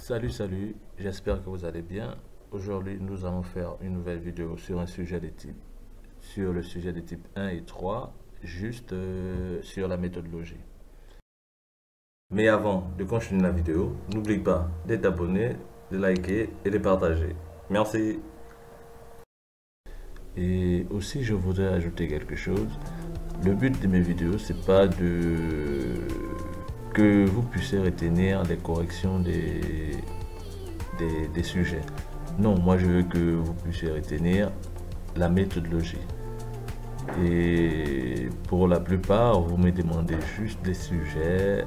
Salut, j'espère que vous allez bien. Aujourd'hui, nous allons faire une nouvelle vidéo sur le sujet des types 1 et 3, juste sur la méthodologie. Mais avant de continuer la vidéo, n'oublie pas d'être abonné, de liker et de partager. Merci. Et aussi, je voudrais ajouter quelque chose. Le but de mes vidéos, c'est pas que vous puissiez retenir les corrections des sujets. Non, moi je veux que vous puissiez retenir la méthodologie. Et pour la plupart, vous me demandez juste des sujets.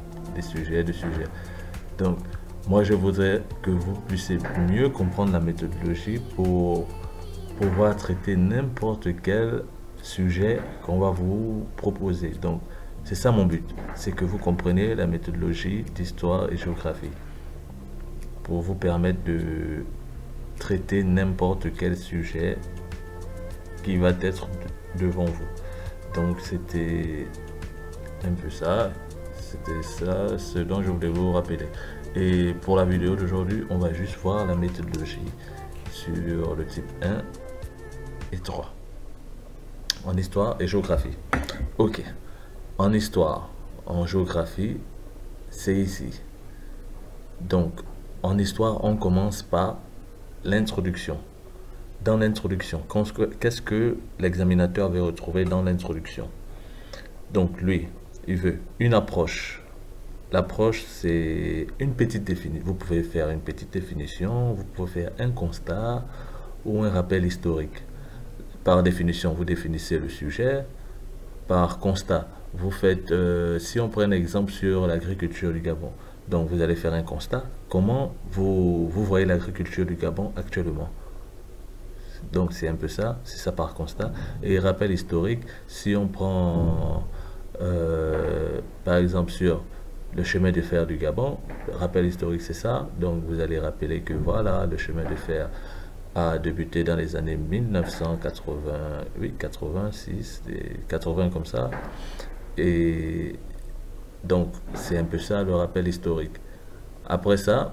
Donc, moi je voudrais que vous puissiez mieux comprendre la méthodologie pour pouvoir traiter n'importe quel sujet qu'on va vous proposer. Donc, c'est ça mon but, c'est que vous compreniez la méthodologie d'histoire et géographie pour vous permettre de traiter n'importe quel sujet qui va être devant vous. Donc, c'était un peu ça. C'était ça ce dont je voulais vous rappeler. Et pour la vidéo d'aujourd'hui, on va juste voir la méthodologie sur le type 1 et 3 en histoire et géographie. Ok, en histoire, en géographie, c'est ici. Donc, en histoire, on commence par l'introduction. Dans l'introduction, qu'est-ce que l'examinateur veut retrouver dans l'introduction? Donc, lui, il veut une approche. L'approche, c'est une petite définition. Vous pouvez faire une petite définition, vous pouvez faire un constat ou un rappel historique. Par définition, vous définissez le sujet. Par constat, vous faites, si on prend un exemple sur l'agriculture du Gabon, donc vous allez faire un constat. Comment vous voyez l'agriculture du Gabon actuellement? Donc c'est un peu ça, c'est ça par constat. Et rappel historique, si on prend par exemple sur le chemin de fer du Gabon, rappel historique c'est ça. Donc vous allez rappeler que voilà, le chemin de fer a débuté dans les années 1988, 86, 80 comme ça. Et donc c'est un peu ça le rappel historique. Après ça,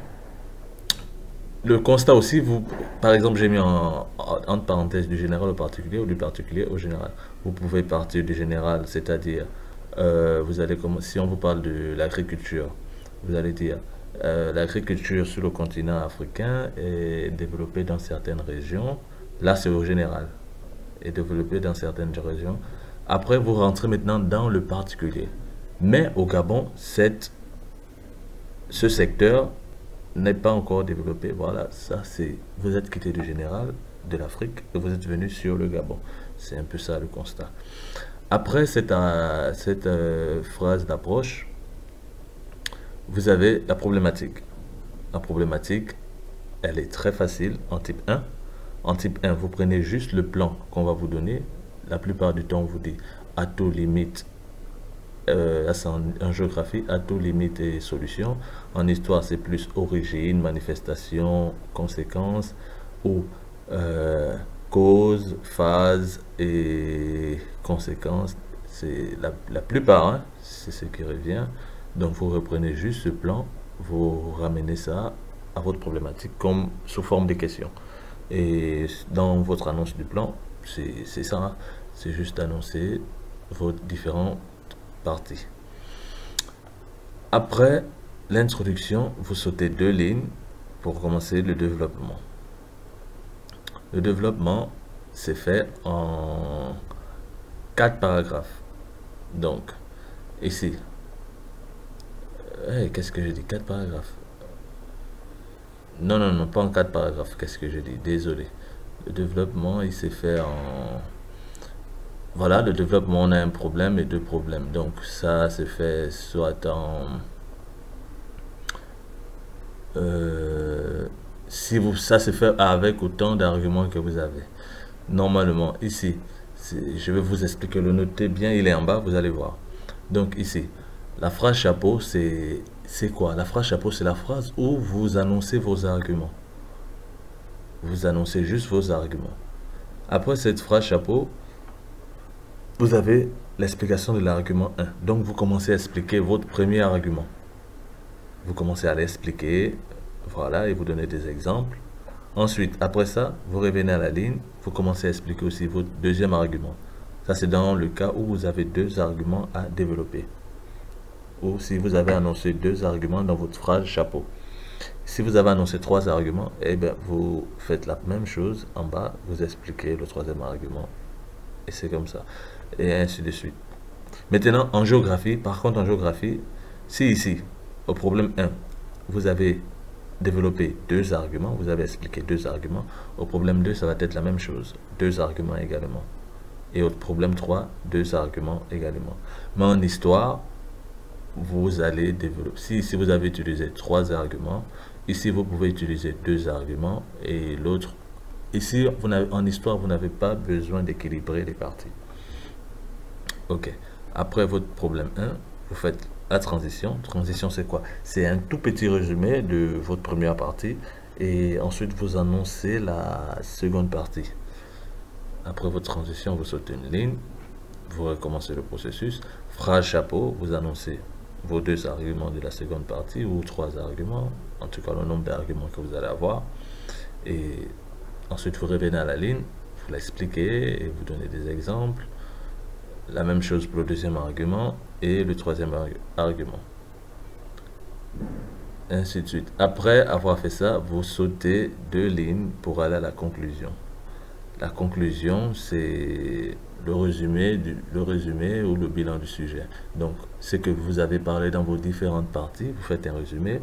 le constat aussi, par exemple, j'ai mis entre parenthèses du général au particulier ou du particulier au général. Vous pouvez partir du général, c'est-à-dire, si on vous parle de l'agriculture, vous allez dire, l'agriculture sur le continent africain est développée dans certaines régions. Là, c'est au général. Est développée dans certaines régions. Après, vous rentrez maintenant dans le particulier. Mais au Gabon, ce secteur n'est pas encore développé. Voilà, ça c'est, vous êtes quitté du général de l'Afrique et vous êtes venu sur le Gabon. C'est un peu ça le constat. Après cette phrase d'approche, vous avez la problématique. La problématique, elle est très facile en type 1. En type 1, vous prenez juste le plan qu'on va vous donner. La plupart du temps, on vous dit atout, limite. En géographie, atout, limite et solution. En histoire, c'est plus origine, manifestation, conséquence, ou cause, phase et conséquence. C'est la plupart, hein, c'est ce qui revient. Donc, vous reprenez juste ce plan, vous ramenez ça à votre problématique comme sous forme de questions. Et dans votre annonce du plan, c'est ça, hein, c'est juste annoncer vos différents parties. Après l'introduction, vous sautez 2 lignes pour commencer le développement. Le développement, c'est fait en 4 paragraphes. Donc, ici, qu'est-ce que je dis? 4 paragraphes. Non, pas en 4 paragraphes. Qu'est-ce que je dis? Désolé. Le développement, il s'est fait en... Voilà, le développement, on a un problème et 2 problèmes. Donc, ça se fait soit en... ça se fait avec autant d'arguments que vous avez. Normalement, ici, je vais vous expliquer, le notez bien, il est en bas, vous allez voir. Donc, ici, la phrase chapeau, c'est quoi? La phrase chapeau, c'est la phrase où vous annoncez vos arguments. Vous annoncez juste vos arguments. Après cette phrase chapeau, vous avez l'explication de l'argument 1. Donc, vous commencez à expliquer votre premier argument. vous commencez à l'expliquer, voilà, et vous donnez des exemples. Ensuite, après ça, vous revenez à la ligne, vous commencez à expliquer aussi votre deuxième argument. Ça, c'est dans le cas où vous avez deux arguments à développer. Ou si vous avez annoncé deux arguments dans votre phrase chapeau. Si vous avez annoncé trois arguments, eh bien, vous faites la même chose en bas, vous expliquez le troisième argument. Et c'est comme ça. Et ainsi de suite. Maintenant, en géographie, par contre, en géographie, si ici, au problème 1, vous avez développé deux arguments, vous avez expliqué deux arguments, au problème 2, ça va être la même chose, deux arguments également. Et au problème 3, deux arguments également. Mais en histoire, vous allez développer, si vous avez utilisé trois arguments, ici vous pouvez utiliser deux arguments et l'autre, ici en histoire, vous n'avez pas besoin d'équilibrer les parties. Ok, après votre problème 1, vous faites la transition. Transition, c'est quoi? C'est un tout petit résumé de votre première partie et ensuite vous annoncez la seconde partie. Après votre transition, vous sautez une ligne, vous recommencez le processus. Phrase chapeau, vous annoncez vos deux arguments de la seconde partie ou trois arguments, en tout cas le nombre d'arguments que vous allez avoir. Et ensuite, vous revenez à la ligne, vous l'expliquez et vous donnez des exemples. La même chose pour le deuxième argument et le troisième argument. Ainsi de suite. Après avoir fait ça, vous sautez deux lignes pour aller à la conclusion. La conclusion, c'est le résumé ou le bilan du sujet. Donc, ce que vous avez parlé dans vos différentes parties, vous faites un résumé.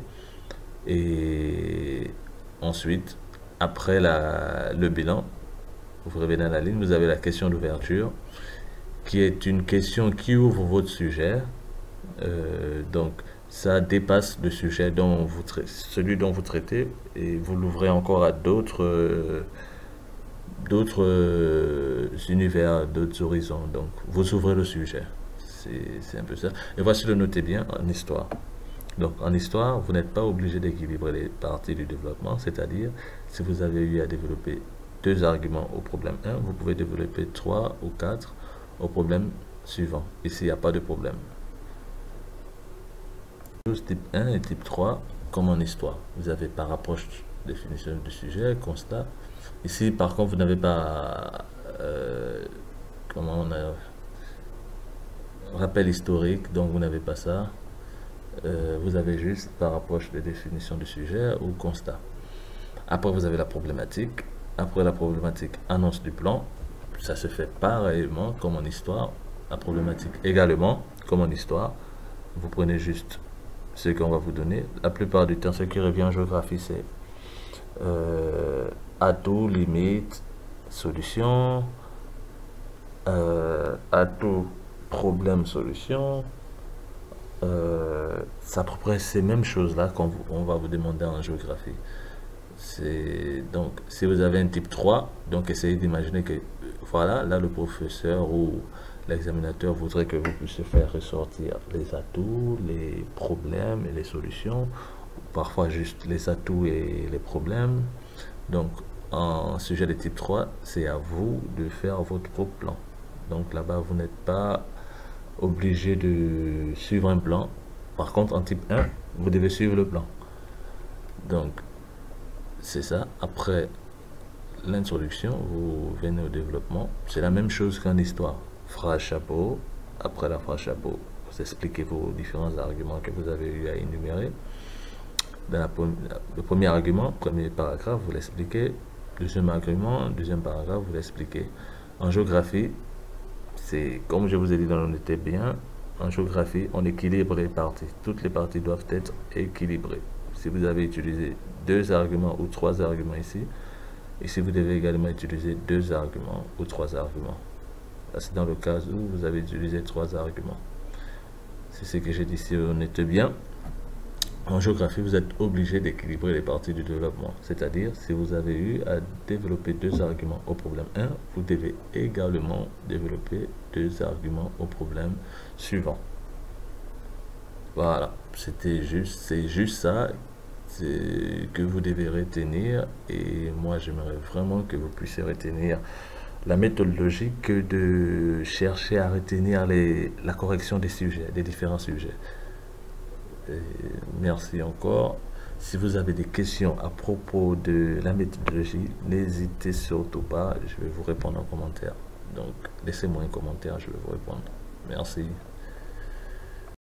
Et ensuite, après le bilan, vous revenez à la ligne, vous avez la question d'ouverture, qui est une question qui ouvre votre sujet. Donc, ça dépasse le sujet dont celui dont vous traitez et vous l'ouvrez encore à d'autres univers, d'autres horizons. Donc, vous ouvrez le sujet. C'est un peu ça. Et voici le notez bien en histoire. Donc, en histoire, vous n'êtes pas obligé d'équilibrer les parties du développement, c'est-à-dire, si vous avez eu à développer deux arguments au problème 1, vous pouvez développer 3 ou 4 au problème suivant. Ici, il n'y a pas de problème. Type 1 et type 3, comme en histoire. Vous avez par approche, définition du sujet, constat. Ici, par contre, vous n'avez pas comment on a rappel historique, donc vous n'avez pas ça. Vous avez juste par approche de définition du sujet ou constat. Après, vous avez la problématique. Après la problématique, annonce du plan. Ça se fait pareillement comme en histoire. La problématique également comme en histoire. Vous prenez juste ce qu'on va vous donner. La plupart du temps, ce qui revient en géographie, c'est atout, limite, solution, atout, problème, solution. C'est à peu près ces mêmes choses-là qu'on va vous demander en géographie. Donc, si vous avez un type 3, donc essayez d'imaginer que, voilà, là le professeur ou l'examinateur voudrait que vous puissiez faire ressortir les atouts, les problèmes et les solutions, parfois juste les atouts et les problèmes. Donc, en sujet de type 3, c'est à vous de faire votre propre plan. Donc là-bas, vous n'êtes pas obligé de suivre un plan. Par contre, en type 1, vous devez suivre le plan. Donc, c'est ça. Après l'introduction, vous venez au développement. C'est la même chose qu'en histoire. Phrase chapeau. Après la phrase chapeau, vous expliquez vos différents arguments que vous avez eu à énumérer. Dans le premier argument, premier paragraphe, vous l'expliquez. Deuxième argument, deuxième paragraphe, vous l'expliquez. En géographie, c'est comme je vous ai dit dans le Notez bien, en géographie, on équilibre les parties. Toutes les parties doivent être équilibrées. Si vous avez utilisé deux arguments ou trois arguments ici, vous devez également utiliser deux arguments ou trois arguments. C'est dans le cas où vous avez utilisé trois arguments. C'est ce que j'ai dit ici, on était bien. En géographie, vous êtes obligé d'équilibrer les parties du développement. C'est-à-dire, si vous avez eu à développer deux arguments au problème 1, vous devez également développer deux arguments au problème suivant. Voilà, c'est juste ça que vous devez retenir. Et moi, j'aimerais vraiment que vous puissiez retenir la méthodologie que de chercher à retenir la correction des sujets, des différents sujets. Et merci encore. Si vous avez des questions à propos de la méthodologie, n'hésitez surtout pas, je vais vous répondre en commentaire. Donc, laissez-moi un commentaire, je vais vous répondre. Merci.